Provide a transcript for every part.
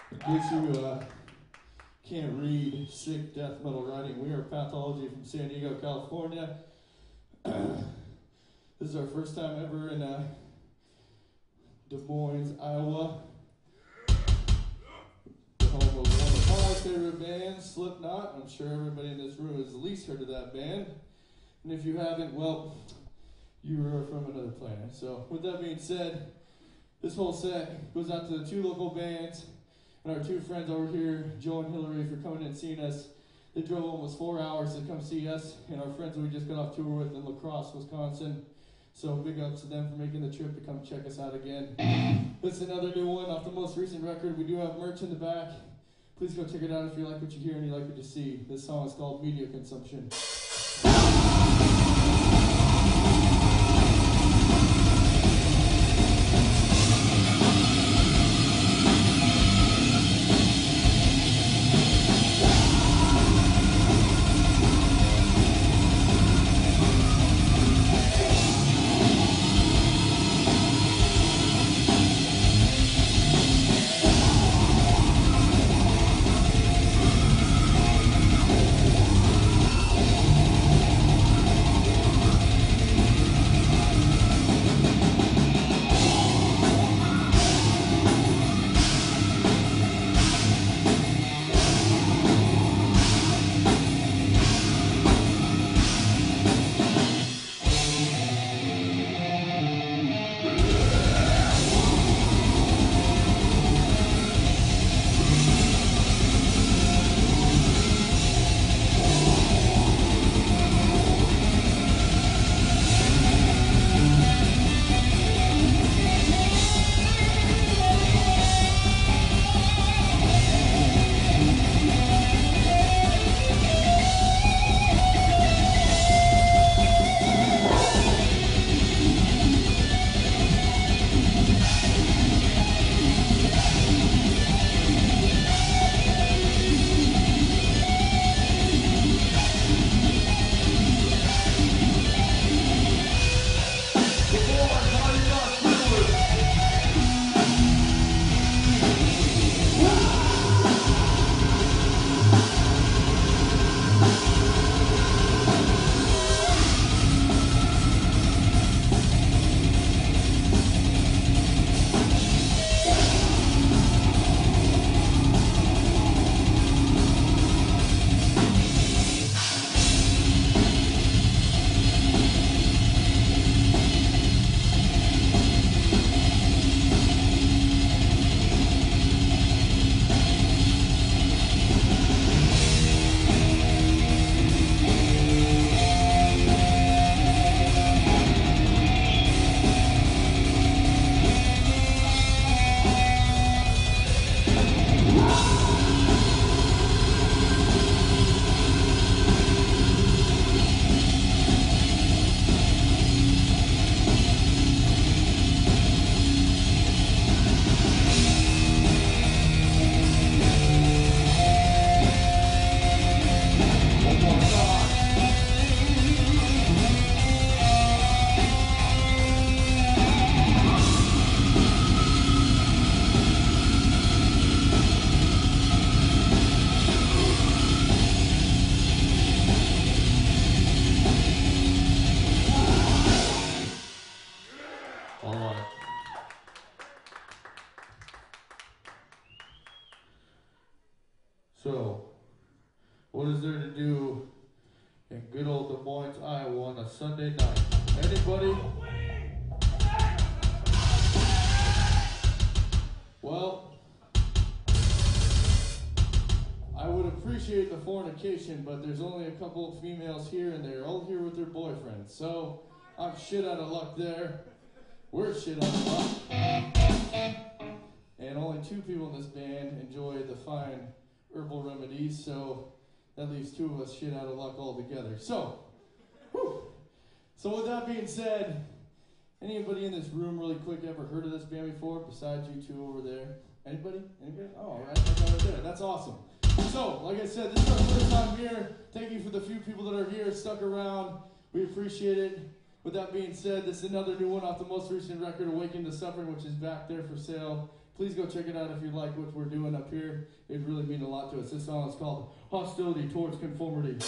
In case you can't read sick death metal writing, we are Pathology from San Diego, California. This is our first time ever in Des Moines, Iowa. The home of one of my favorite bands, Slipknot. I'm sure everybody in this room has at least heard of that band. And if you haven't, well, you are from another planet. So with that being said, this whole set goes out to the two local bands and our two friends over here, Joe and Hillary, for coming and seeing us. They drove almost 4 hours to come see us, and our friends that we just got off tour with in La Crosse, Wisconsin. So big ups to them for making the trip to come check us out again. This is another new one off the most recent record. We do have merch in the back. Please go check it out if you like what you hear and you like what you see. This song is called Media Consumption. So, what is there to do in good old Des Moines, Iowa on a Sunday night? Anybody? Well, I would appreciate the fornication, but there's only a couple of females here and they're all here with their boyfriends. So, I'm shit out of luck there. We're shit out of luck. And only 2 people in this band enjoy the fine herbal remedies, so that leaves 2 of us shit out of luck altogether. So, whew. So with that being said, anybody in this room really quick ever heard of this band before, besides you 2 over there? Anybody? Anybody? Oh, all right, right there. That's awesome. So, like I said, this is our first time here. Thank you for the few people that are here, stuck around. We appreciate it. With that being said, this is another new one off the most recent record, Awaken to Suffering, which is back there for sale. Please go check it out if you like what we're doing up here. It really means a lot to us. This song is called Hostility Towards Conformity.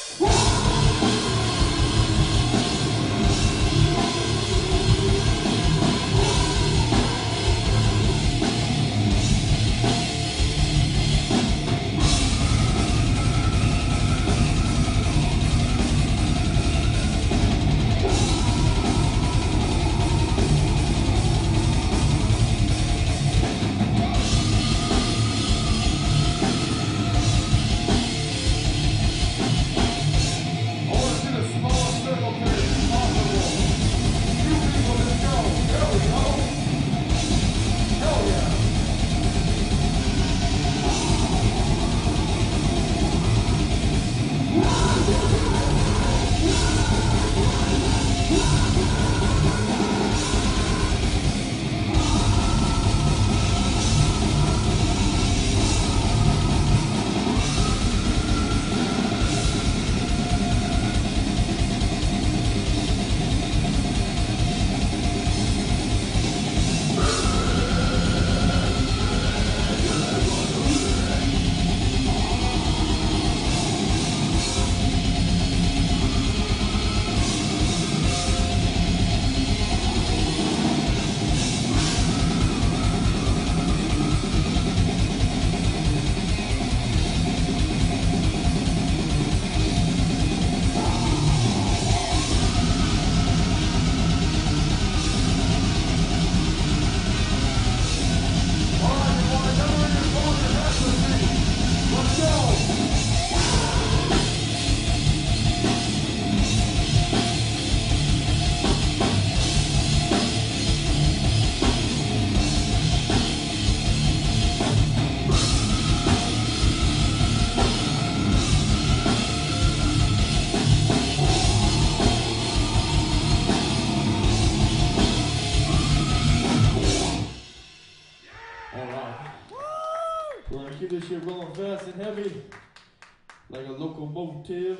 This shit rolling fast and heavy like a locomotive.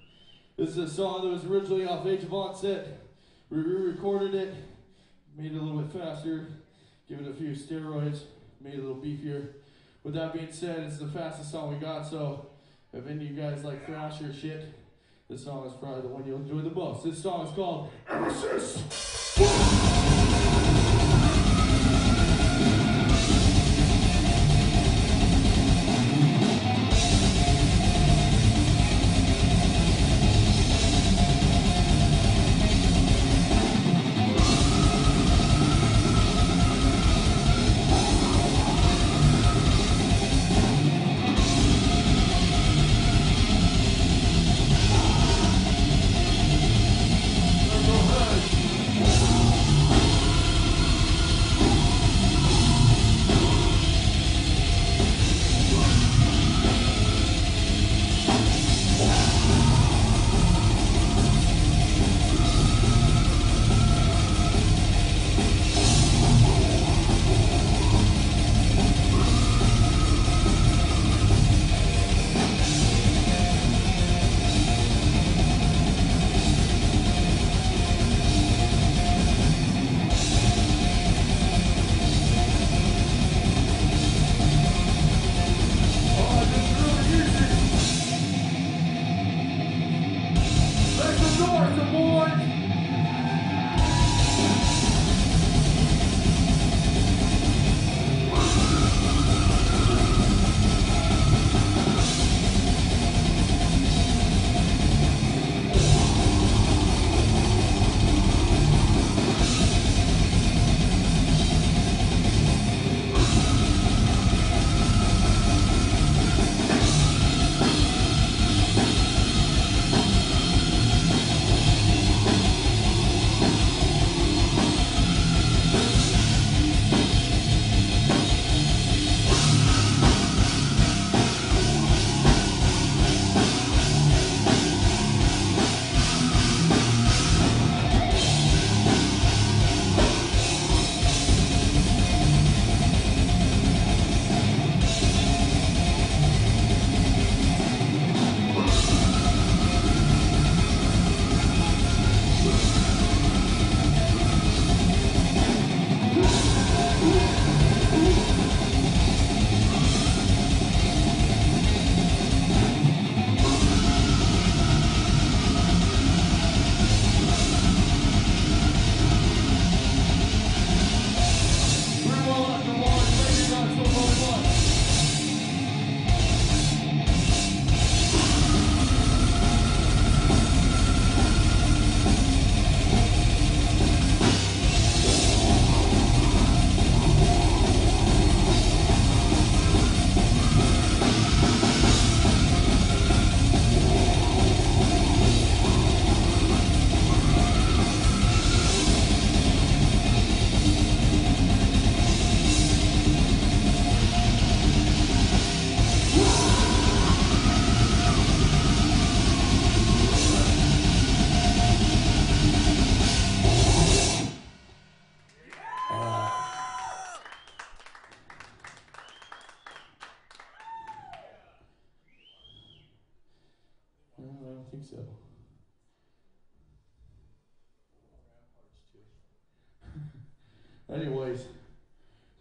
This is a song that was originally off Age of Onset. We re-recorded it, made it a little bit faster, give it a few steroids, made it a little beefier. With that being said, it's the fastest song we got, so if any of you guys like thrash or shit, this song is probably the one you'll enjoy the most. This song is called Emesis.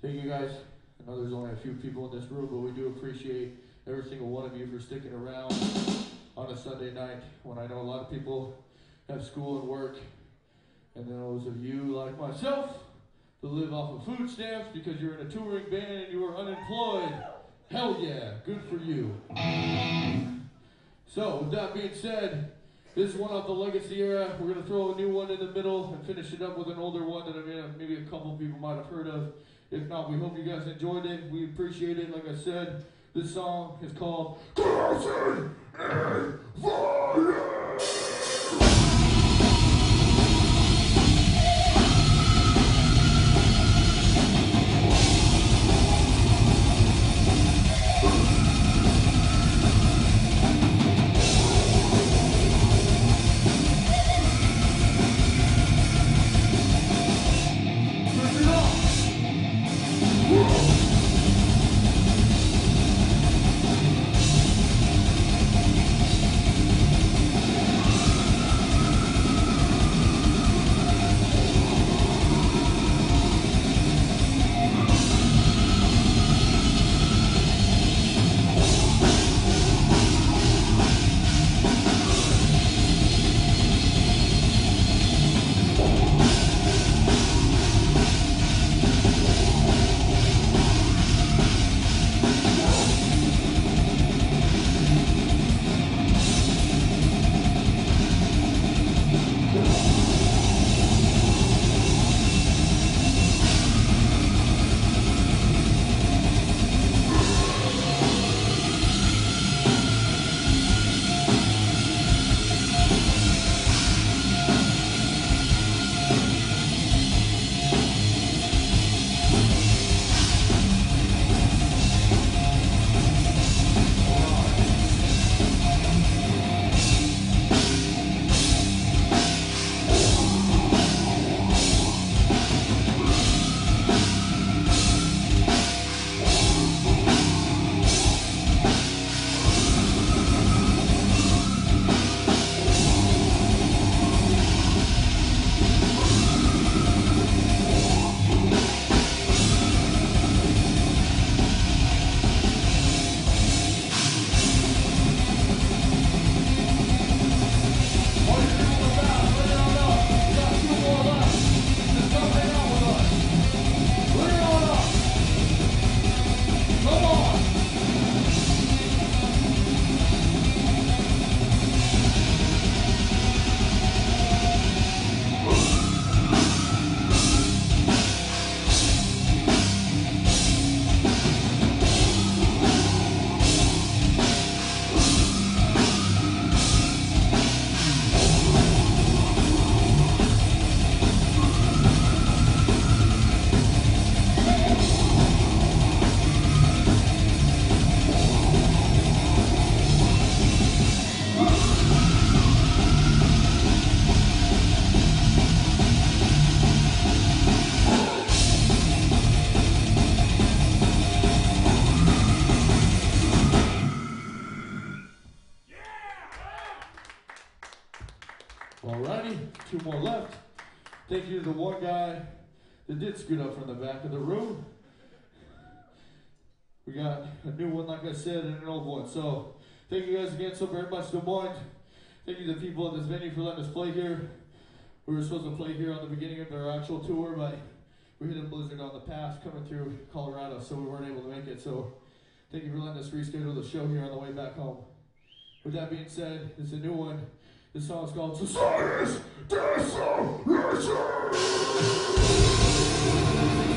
Thank you guys. I know there's only a few people in this room, but we do appreciate every single one of you for sticking around on a Sunday night when I know a lot of people have school and work. And then those of you like myself that live off of food stamps because you're in a touring band and you are unemployed. Hell yeah, good for you. So with that being said, this is one off the Legacy era. We're going to throw a new one in the middle and finish it up with an older one that maybe a couple of people might have heard of. If not, we hope you guys enjoyed it. We appreciate it. Like I said, this song is called Crossing and Fire. Alrighty, two more left. Thank you to the one guy that did scoot up from the back of the room. We got a new one, like I said, and an old one. So, thank you guys again so very much. Des Moines. Thank you to the people at this venue for letting us play here. We were supposed to play here on the beginning of our actual tour, but we hit a blizzard on the path coming through Colorado, so we weren't able to make it. So, thank you for letting us reschedule the show here on the way back home. With that being said, it's a new one. This song is called Society's Desolation.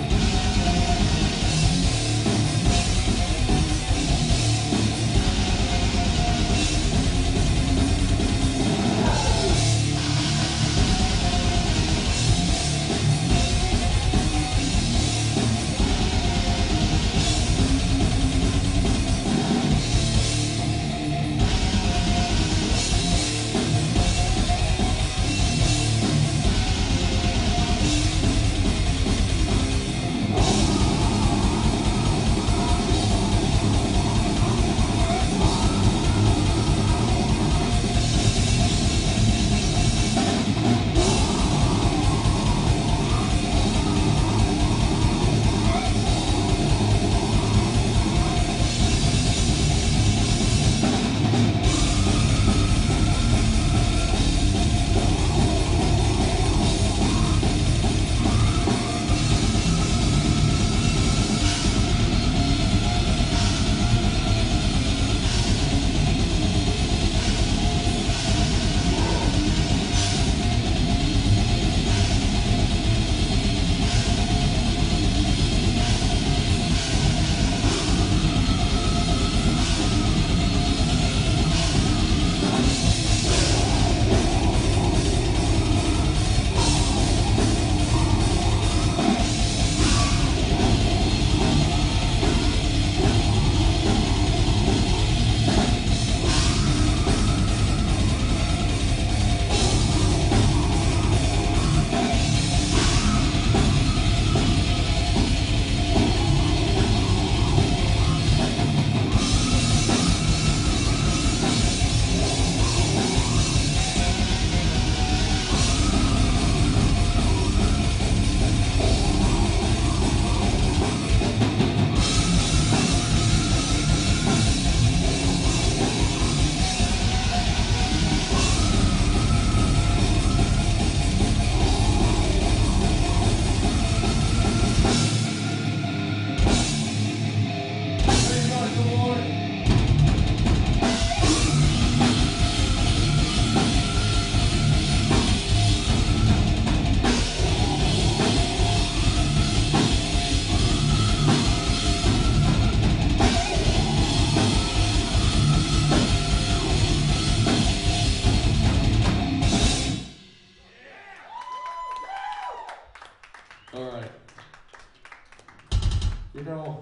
You know,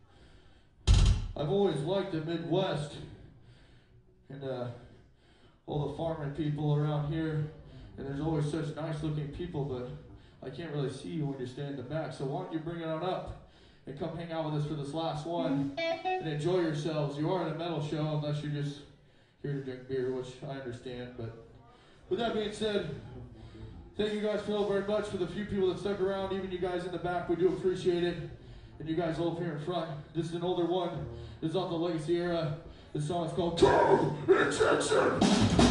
I've always liked the Midwest and all the farming people around here, and there's always such nice looking people, but I can't really see you when you stand in the back, so why don't you bring it on up and come hang out with us for this last one and enjoy yourselves. You are in a metal show unless you're just here to drink beer, which I understand, but with that being said, thank you guys so very much for the few people that stuck around, even you guys in the back, we do appreciate it. And you guys all up here in front, this is an older one. This is off the Legacy era. This song is called Cold Intention.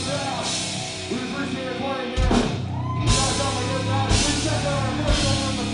We appreciate it playing here. You guys have a good night. Please check out our merch over in the